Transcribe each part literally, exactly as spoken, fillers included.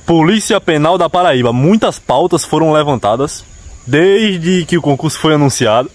Polícia Penal da Paraíba. Muitas pautas foram levantadas desde que o concurso foi anunciado.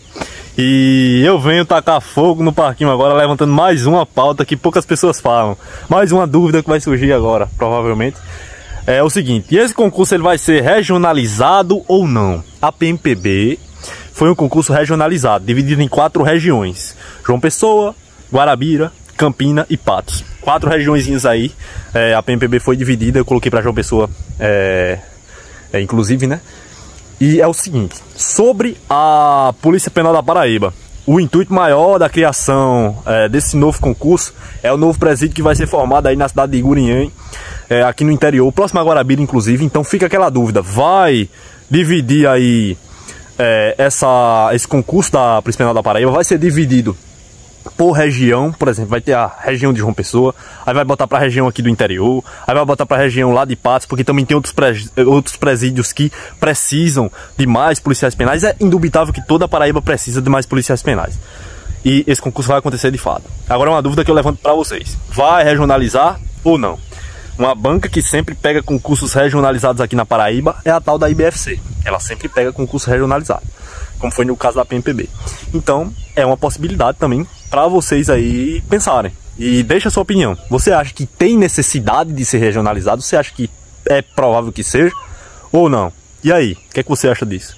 E eu venho tacar fogo no parquinho agora, levantando mais uma pauta que poucas pessoas falam. Mais uma dúvida que vai surgir agora, provavelmente. É o seguinte, esse concurso ele vai ser regionalizado ou não? A P M P B foi um concurso regionalizado, dividido em quatro regiões. João Pessoa, Guarabira, Campina e Patos. Quatro regiõezinhas aí, é, a P M P B foi dividida, eu coloquei para João Pessoa, é, é, inclusive, né? E é o seguinte, sobre a Polícia Penal da Paraíba, o intuito maior da criação é, desse novo concurso é o novo presídio que vai ser formado aí na cidade de Igurinhém, é, aqui no interior, próximo a Guarabira, inclusive. Então fica aquela dúvida, vai dividir aí é, essa, esse concurso da Polícia Penal da Paraíba, vai ser dividido por região, por exemplo, vai ter a região de João Pessoa, aí vai botar para a região aqui do interior, aí vai botar para a região lá de Patos, porque também tem outros, pre outros presídios que precisam de mais policiais penais. É indubitável que toda a Paraíba precisa de mais policiais penais. E esse concurso vai acontecer de fato. Agora uma dúvida que eu levanto para vocês, vai regionalizar ou não? Uma banca que sempre pega concursos regionalizados aqui na Paraíba é a tal da I B F C. Ela sempre pega concurso regionalizado, como foi no caso da P M P B. Então, é uma possibilidade também para vocês aí pensarem. E deixa a sua opinião. Você acha que tem necessidade de ser regionalizado? Você acha que é provável que seja? Ou não? E aí? O que é que você acha disso?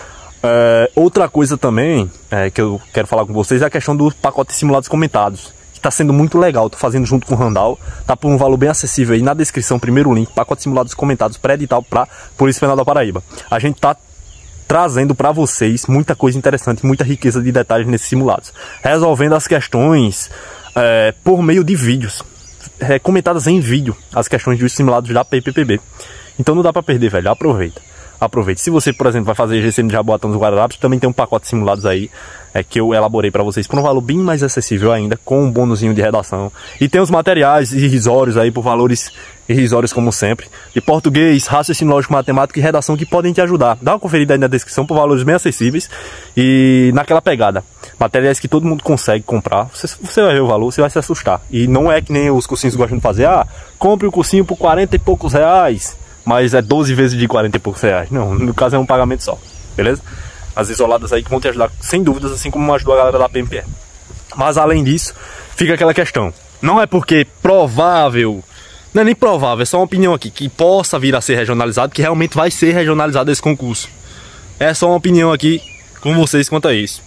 É, outra coisa também é, que eu quero falar com vocês é a questão dos pacotes simulados comentados. Que está sendo muito legal. Estou fazendo junto com o Randall. Tá por um valor bem acessível aí na descrição. Primeiro link. Pacotes simulados comentados pré-edital para Polícia Penal da Paraíba. A gente tá trazendo para vocês muita coisa interessante, muita riqueza de detalhes nesses simulados, resolvendo as questões é, por meio de vídeos, é, comentadas em vídeo, as questões dos simulados da P M P B. Então não dá para perder, velho, aproveita. Aproveite. Se você, por exemplo, vai fazer G C M de Jaboatão dos Guararapes, também tem um pacote de simulados aí é, que eu elaborei para vocês por um valor bem mais acessível ainda, com um bônusinho de redação. E tem os materiais irrisórios aí por valores irrisórios como sempre, de português, raciocínio lógico, matemática e redação que podem te ajudar. Dá uma conferida aí na descrição por valores bem acessíveis e naquela pegada. Materiais que todo mundo consegue comprar. Você, você vai ver o valor, você vai se assustar. E não é que nem os cursinhos gostam de fazer, ah, compre o cursinho por quarenta e poucos reais, mas é doze vezes de quarenta e poucos reais. Não, no caso é um pagamento só, beleza? As isoladas aí que vão te ajudar, sem dúvidas, assim como ajudou a galera da P M P R. Mas além disso, fica aquela questão. Não é porque provável, não é nem provável, é só uma opinião aqui, que possa vir a ser regionalizado, que realmente vai ser regionalizado esse concurso. É só uma opinião aqui com vocês quanto a isso.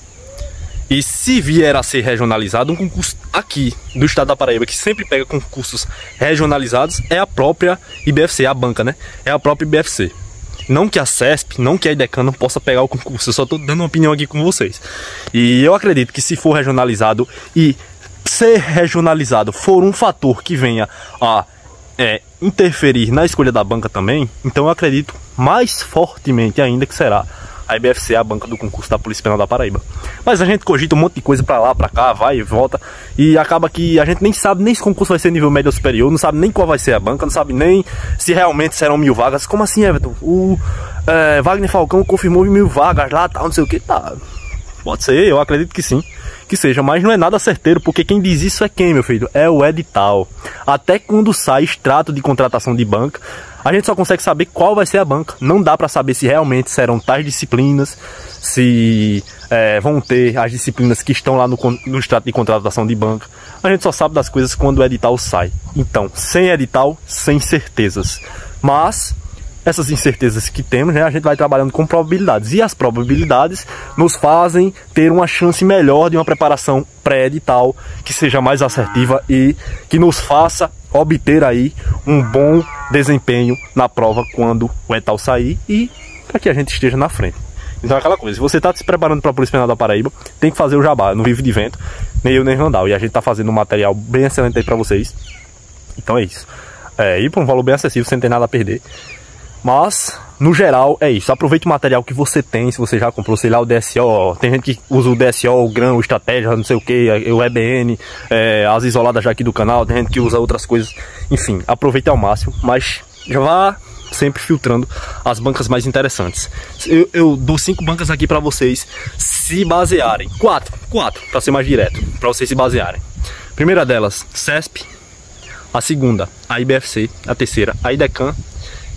E se vier a ser regionalizado, um concurso aqui do estado da Paraíba, que sempre pega concursos regionalizados, é a própria I B F C, a banca, né? É a própria I B F C. Não que a CESP, não que a IDECAN não possa pegar o concurso, eu só estou dando uma opinião aqui com vocês. E eu acredito que se for regionalizado e ser regionalizado for um fator que venha a é, interferir na escolha da banca também, então eu acredito mais fortemente ainda que será a I B F C, a banca do concurso da Polícia Penal da Paraíba. Mas a gente cogita um monte de coisa pra lá, pra cá, vai e volta, e acaba que a gente nem sabe nem se o concurso vai ser nível médio ou superior, não sabe nem qual vai ser a banca, não sabe nem se realmente serão mil vagas. Como assim, Everton? O é, Wagner Falcão confirmou mil vagas lá, tal, não sei o que, tá. Pode ser, eu acredito que sim, que seja, mas não é nada certeiro, porque quem diz isso é quem, meu filho? É o edital. Até quando sai extrato de contratação de banca, a gente só consegue saber qual vai ser a banca. Não dá para saber se realmente serão tais disciplinas, se é, vão ter as disciplinas que estão lá no, no extrato de contratação de banca. A gente só sabe das coisas quando o edital sai. Então, sem edital, sem certezas. Mas essas incertezas que temos, né, a gente vai trabalhando com probabilidades. E as probabilidades nos fazem ter uma chance melhor de uma preparação pré-edital, que seja mais assertiva e que nos faça obter aí um bom desempenho na prova quando o edital sair e para que a gente esteja na frente. Então é aquela coisa, se você está se preparando para a Polícia Penal da Paraíba, tem que fazer o jabá, não vive de vento, nem eu nem Randall. E a gente está fazendo um material bem excelente aí para vocês. Então é isso. É, e por um valor bem acessível, sem ter nada a perder. Mas, no geral, é isso. Aproveite o material que você tem, se você já comprou, sei lá, o D S O. Tem gente que usa o D S O, o grão, o estratégia, não sei o que, o E B N, é, as isoladas já aqui do canal. Tem gente que usa outras coisas. Enfim, aproveite ao máximo, mas já vá sempre filtrando as bancas mais interessantes. Eu, eu dou cinco bancas aqui para vocês se basearem. Quatro, quatro, para ser mais direto, para vocês se basearem. Primeira delas, CESP. A segunda, a I B F C. A terceira, a IDECAN.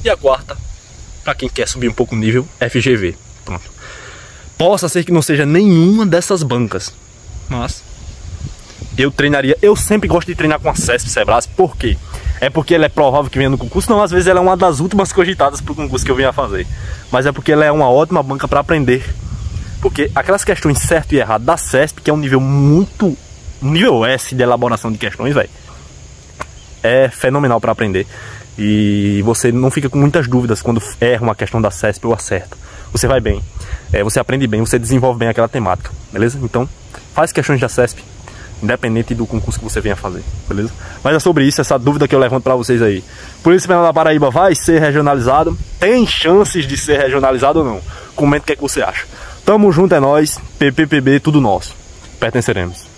E a quarta, para quem quer subir um pouco o nível, F G V. Pronto. Possa ser que não seja nenhuma dessas bancas, mas eu treinaria, eu sempre gosto de treinar com a CESP Sebrasp. Por quê? É porque ela é provável que venha no concurso? Não, às vezes ela é uma das últimas cogitadas para o concurso que eu venho a fazer. Mas é porque ela é uma ótima banca para aprender. Porque aquelas questões certo e errado da CESP, que é um nível muito, um nível S de elaboração de questões, velho, é fenomenal para aprender. E você não fica com muitas dúvidas quando erra uma questão da CESP ou acerta. Você vai bem, é, você aprende bem, você desenvolve bem aquela temática, beleza? Então, faz questões da CESP, independente do concurso que você venha fazer, beleza? Mas é sobre isso, essa dúvida que eu levanto para vocês aí. Polícia Penal da Paraíba vai ser regionalizado? Tem chances de ser regionalizado ou não? Comenta o que é que você acha. Tamo junto, é nóis, P P P B, tudo nosso. Pertenceremos.